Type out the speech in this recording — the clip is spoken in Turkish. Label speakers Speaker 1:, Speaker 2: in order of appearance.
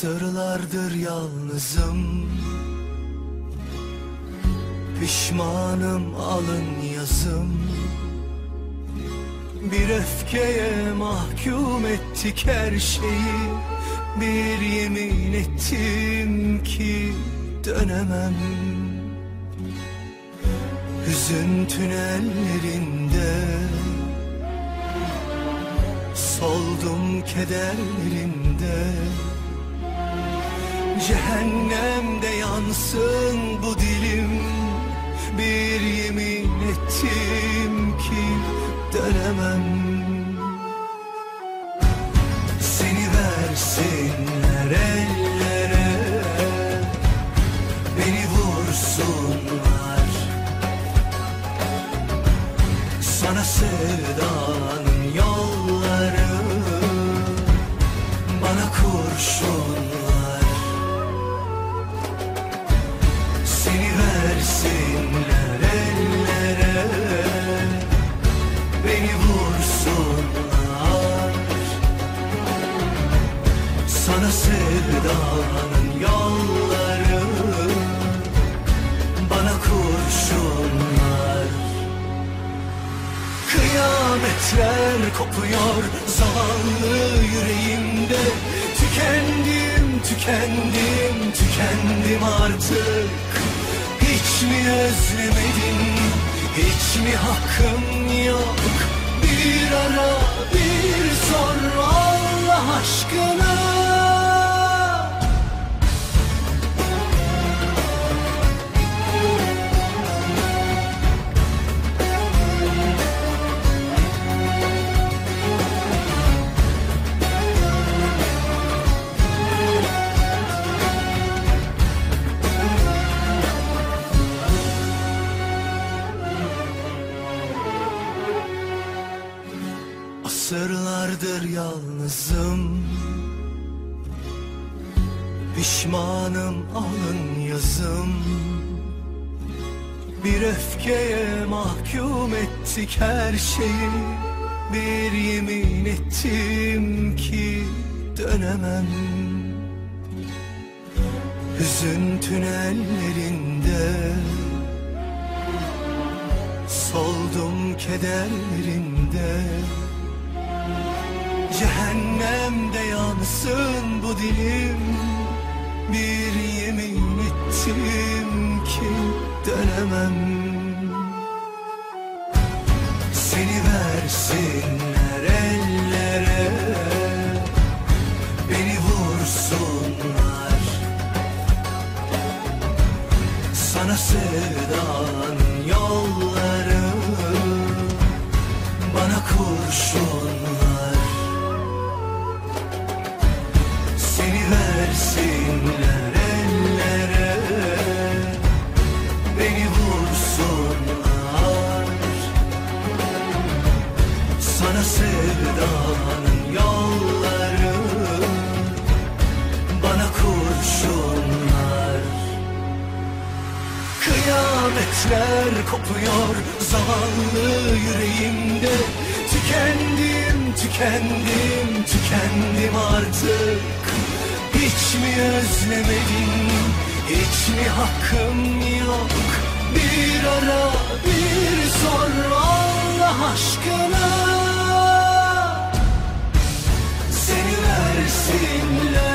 Speaker 1: Asırlardır yalnızım, pişmanım alın yazım. Bir öfkeye mahkum ettik her şeyi. Bir yemin ettim ki dönemem. Hüzün tünellerinde soldum kederlerinde. Cehennemde yansın bu dilim. Bir yemin ettim ki dönemem. Seni versinler ellere, beni vursunlar. Sana sevdanın yolları, bana kurşunlar. Seni versinler ellere, beni vursunlar. Sana sevdanın yolları, bana kurşunlar. Kıyametler kopuyor zavallı yüreğimde. Tükendim, tükendim, tükendim artık. Hiç mi özlemedin, hiç mi hakkım yok? Bir ara, bir sor Allah aşkına. Asırlardır yalnızım, pişmanım alın yazım. Bir öfkeye mahkum ettik her şeyi. Bir yemin ettim ki dönemem. Hüzün tünellerinde soldum kederlerinde. Cehennemde yansın bu dilim. Bir yemin ettim ki dönemem. Seni versinler ellere, beni vursunlar. Sana sevdanın yolları, bana kurşunlar. Seni versinler ellere, beni vursunlar. Sana sevdanın yolları, bana kurşunlar. Kıyametler kopuyor zavallı yüreğimde. Tükendim, tükendim, tükendim artık. Hiç mi özlemedin, hiç mi hakkım yok? Bir ara, bir sor Allah aşkına. Seni versinler